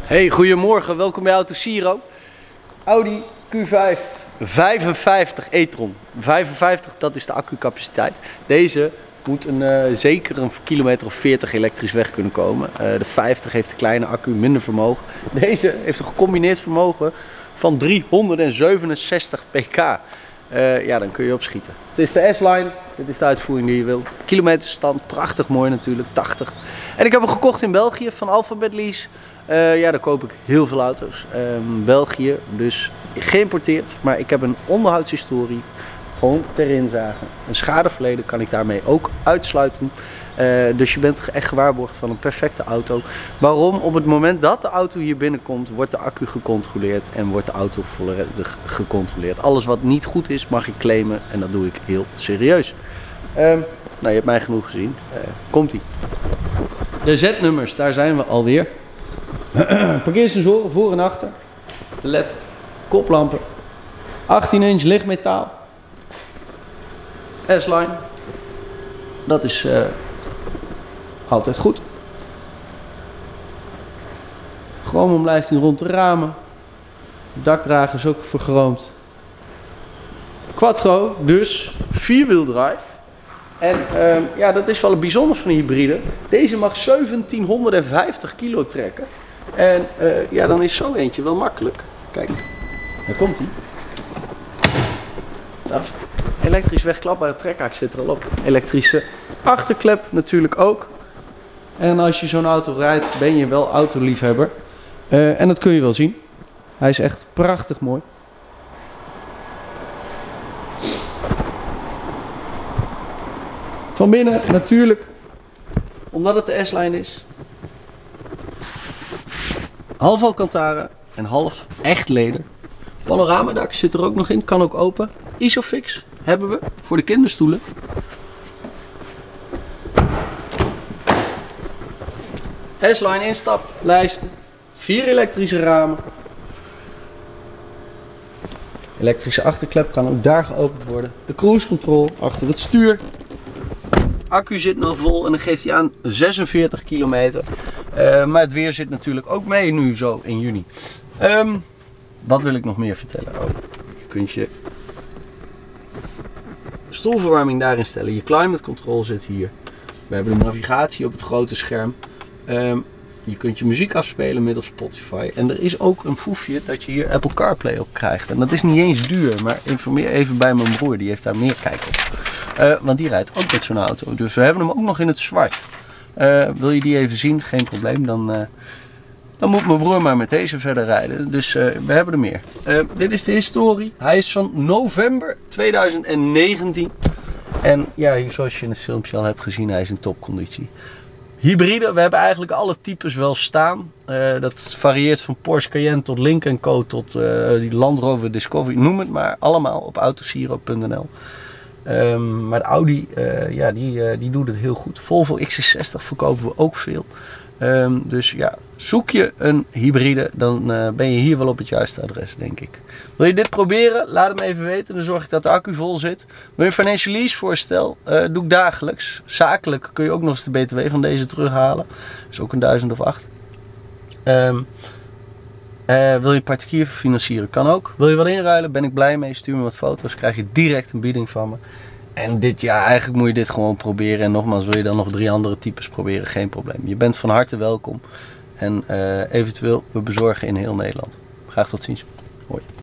Hey, goedemorgen, welkom bij Autosiro. Audi Q5 55 e-tron. 55, dat is de accucapaciteit. Deze moet zeker een kilometer of 40 elektrisch weg kunnen komen. De 50 heeft een kleine accu, minder vermogen. Deze heeft een gecombineerd vermogen van 367 pk. Ja, dan kun je opschieten. Het is de S-Line, dit is de uitvoering die je wil. Kilometerstand, prachtig mooi natuurlijk, 80. En ik heb hem gekocht in België van Alphabet Lease. Ja, daar koop ik heel veel auto's. België, dus geïmporteerd. Maar ik heb een onderhoudshistorie, gewoon ter inzage. Een schadeverleden kan ik daarmee ook uitsluiten. Dus je bent echt gewaarborgd van een perfecte auto. Waarom? Op het moment dat de auto hier binnenkomt, wordt de accu gecontroleerd en wordt de auto volledig gecontroleerd. Alles wat niet goed is, mag ik claimen en dat doe ik heel serieus. Nou, je hebt mij genoeg gezien. Komt-ie. De Z-nummers, daar zijn we alweer. Parkeersensoren voor en achter. De LED koplampen. 18 inch lichtmetaal. S-Line. Dat is altijd goed. Chroomomlijsting rond de ramen. De dakdrager is ook vergroomd. Quattro, dus 4-wieldrive. En ja, dat is wel het bijzonder van een hybride. Deze mag 1750 kilo trekken. En ja, dan is zo eentje wel makkelijk. Kijk, daar komt hij. Nou, elektrisch wegklapbare trekhaak zit er al op. Elektrische achterklep natuurlijk ook. En als je zo'n auto rijdt, ben je wel autoliefhebber. En dat kun je wel zien. Hij is echt prachtig mooi. Van binnen natuurlijk, omdat het de S-Line is, half Alcantara en half echt leder. Panoramadak zit er ook nog in, kan ook open. Isofix hebben we voor de kinderstoelen. S-Line instaplijsten, 4 elektrische ramen. Elektrische achterklep kan ook daar geopend worden. De cruise control achter het stuur. Accu zit nog vol en dan geeft hij aan 46 kilometer. Maar het weer zit natuurlijk ook mee nu zo in juni. Wat wil ik nog meer vertellen? Oh, je kunt je stoelverwarming daarin stellen. Je climate control zit hier. We hebben de navigatie op het grote scherm. Je kunt je muziek afspelen middels Spotify. En er is ook een foefje dat je hier Apple CarPlay op krijgt. En dat is niet eens duur, maar informeer even bij mijn broer. Die heeft daar meer kijk op. Want die rijdt ook met zo'n auto. Dus we hebben hem ook nog in het zwart. Wil je die even zien? Geen probleem. Dan moet mijn broer maar met deze verder rijden. Dus we hebben er meer. Dit is de historie. Hij is van november 2019. En ja, zoals je in het filmpje al hebt gezien, hij is in topconditie. Hybride, we hebben eigenlijk alle types wel staan. Dat varieert van Porsche Cayenne tot Lincoln Co. tot die Land Rover Discovery. Noem het maar, allemaal op autosiro.nl. Maar de Audi, ja, die doet het heel goed. Volvo XC60 verkopen we ook veel. Dus ja, zoek je een hybride, dan ben je hier wel op het juiste adres, denk ik. Wil je dit proberen? Laat het me even weten. Dan zorg ik dat de accu vol zit. Wil je een financial lease voorstel? Doe ik dagelijks. Zakelijk kun je ook nog eens de BTW van deze terughalen. Dat is ook een 1000 of 8. Wil je particulier financieren? Kan ook. Wil je wat inruilen? Ben ik blij mee. Stuur me wat foto's. Krijg je direct een bieding van me. En dit jaar, eigenlijk moet je dit gewoon proberen. En nogmaals, wil je dan nog 3 andere types proberen? Geen probleem. Je bent van harte welkom. En eventueel, we bezorgen in heel Nederland. Graag tot ziens. Hoi.